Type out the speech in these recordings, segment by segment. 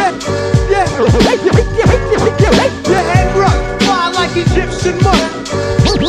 Your head rock, fly like Egyptian mud. For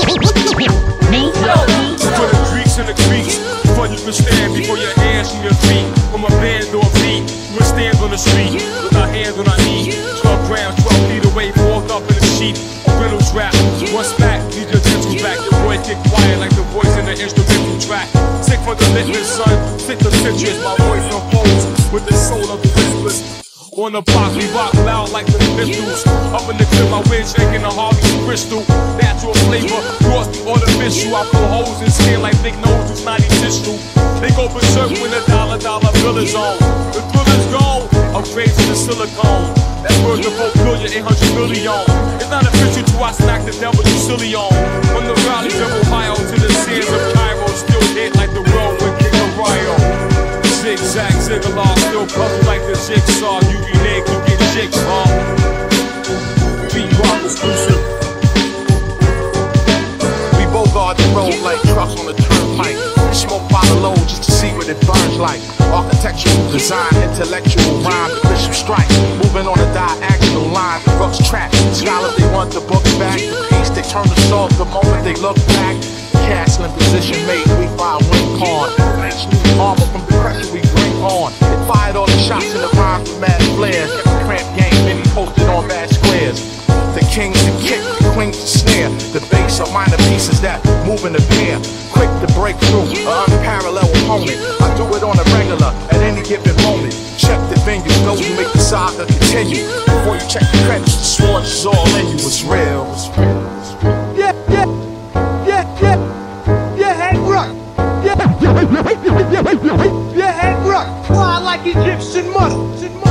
the Greeks and the Greeks, before you can stand, before your hands and your feet, from a band or a beat, you will stand on the street, with our hands on our knees, 12 grams, 12 feet away, fourth up in the sheet, riddles rap, once back, need your dental back, your voice get quiet like the voice in the instrumental track, sick for the litmus, son, sick the citrus, my voice unfolds, with the soul of the whispers. On the block, we rock loud like the pistols. Up in the crib, my wind shaking the Harvey crystal. Natural flavor, cross the artificial. I pull holes in skin like big nose with snotty tissue. They go berserk when the dollar bill is on. The thrill is gone, upgrade to the silicone. That's worth the 4 billion, 800 million. It's not official till I smack the devil you silly on. From the valleys of Ohio to the sands of Cairo, still hit like the road with King of Rio. Zigzag, zig-along, still puzzle like the jigsaw. You renege, you get jigsaw. Beat rock exclusive. We both guard the road like trucks on the turnpike. Smoke by the load just to see what it burns like. Architectural design, intellectual rhyme, the bishop strike. Moving on a diagonal line, rucks track. Scholars, they want the books back. The piece, they turn the soul the moment they look back. Castle in position made, we fire wing pawn. Makes new armor from the pressure we bring on. It fired all the shots in the rhymes with mad flares. Kept the cramp game, many posted on bad squares. The kings to kick, the queens to snare. The bass are minor pieces that move in the pair. Quick to break through, an unparalleled opponent. I do it on a regular, at any given moment. Check the venue, know you make the saga continue. Before you check the credits, the sword is all in you. It's real, it's real, it's real. Your head rock. Your head rock, fly like Egyptian mud.